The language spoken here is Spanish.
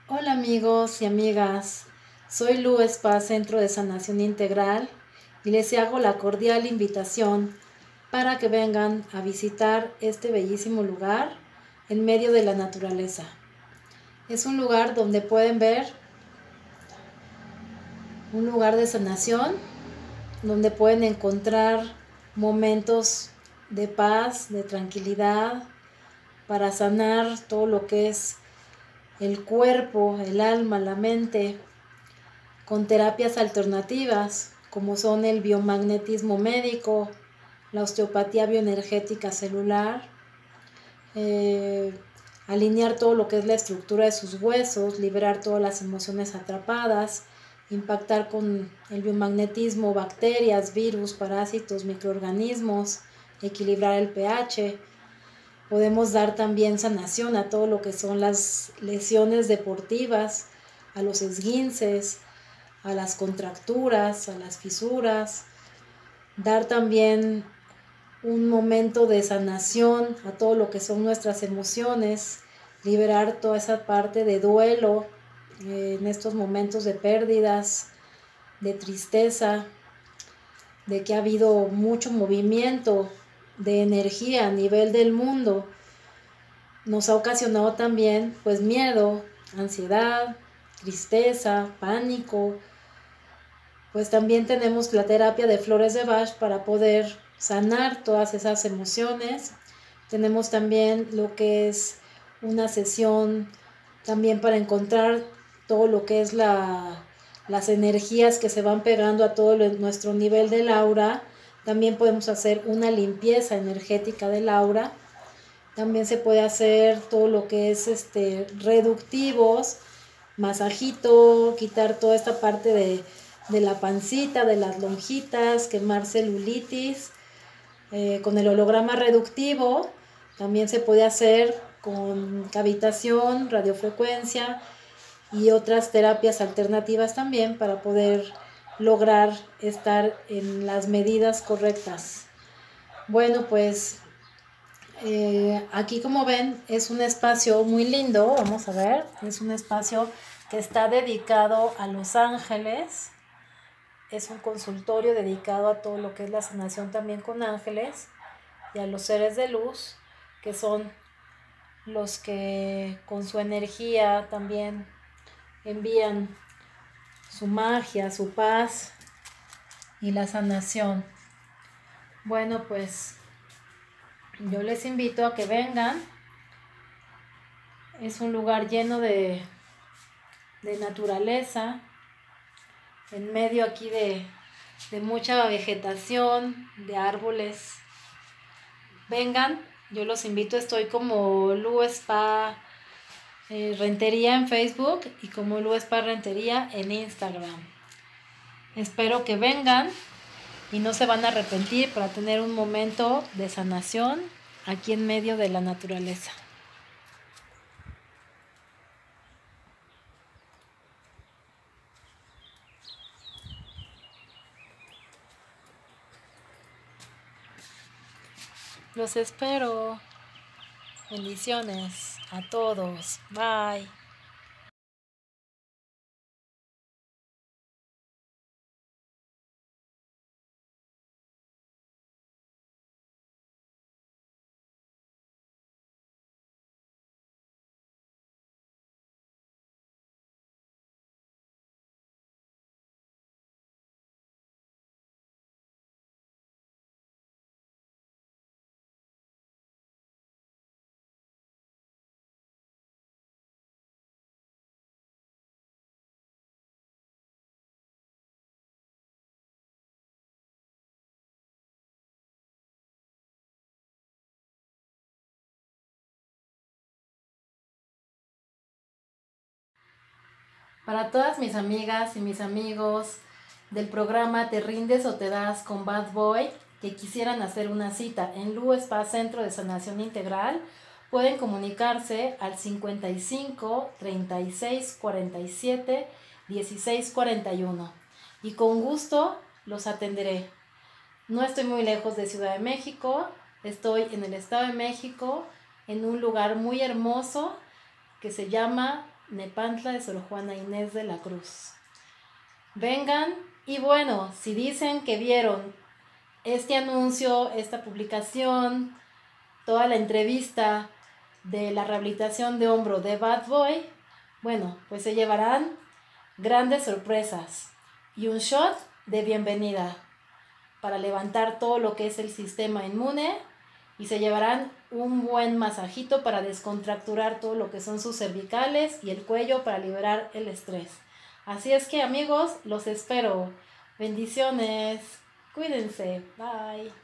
Hola amigos y amigas, soy Lu Spa Centro de Sanación Integral y les hago la cordial invitación para que vengan a visitar este bellísimo lugar en medio de la naturaleza. Es un lugar donde pueden ver un lugar de sanación, donde pueden encontrar momentos de paz, de tranquilidad, para sanar todo lo que es el cuerpo, el alma, la mente, con terapias alternativas como son el biomagnetismo médico, la osteopatía bioenergética celular, eh, alinear todo lo que es la estructura de sus huesos, liberar todas las emociones atrapadas, impactar con el biomagnetismo bacterias, virus, parásitos, microorganismos, equilibrar el pH. Podemos dar también sanación a todo lo que son las lesiones deportivas, a los esguinces, a las contracturas, a las fisuras, dar también un momento de sanación a todo lo que son nuestras emociones, liberar toda esa parte de duelo en estos momentos de pérdidas, de tristeza, de que ha habido mucho movimiento de energía a nivel del mundo. Nos ha ocasionado también pues miedo, ansiedad, tristeza, pánico. Pues también tenemos la terapia de flores de Bach para poder sanar todas esas emociones. Tenemos también lo que es una sesión también para encontrar todo lo que es las energías que se van pegando a todo nuestro nivel del aura. También podemos hacer una limpieza energética del aura. También se puede hacer todo lo que es reductivos, masajito, quitar toda esta parte de la pancita, de las lonjitas, quemar celulitis. Con el holograma reductivo también se puede hacer con cavitación, radiofrecuencia y otras terapias alternativas también para poder lograr estar en las medidas correctas. Bueno, pues aquí como ven es un espacio muy lindo, vamos a ver, es un espacio que está dedicado a los ángeles, es un consultorio dedicado a todo lo que es la sanación también con ángeles y a los seres de luz, que son los que con su energía también envían su magia, su paz y la sanación. Bueno, pues yo les invito a que vengan. Es un lugar lleno de naturaleza, en medio aquí de mucha vegetación, de árboles. Vengan, yo los invito, estoy como Lu Spa Rentería en Facebook y como Lu Spa Rentería en Instagram. Espero que vengan y no se van a arrepentir para tener un momento de sanación aquí en medio de la naturaleza. Los espero. Bendiciones a todos. Bye. Para todas mis amigas y mis amigos del programa Te rindes o te das con Bad Boy que quisieran hacer una cita en Lu Spa Centro de Sanación Integral, pueden comunicarse al 55 36 47 16 41 y con gusto los atenderé. No estoy muy lejos de Ciudad de México, estoy en el Estado de México, en un lugar muy hermoso que se llama Nepantla de Sor Juana Inés de la Cruz. Vengan y bueno, si dicen que vieron este anuncio, esta publicación, toda la entrevista de la rehabilitación de hombro de Bad Boy, bueno, pues se llevarán grandes sorpresas y un shot de bienvenida para levantar todo lo que es el sistema inmune, y se llevarán un buen masajito para descontracturar todo lo que son sus cervicales y el cuello para liberar el estrés. Así es que amigos, los espero. Bendiciones. Cuídense. Bye.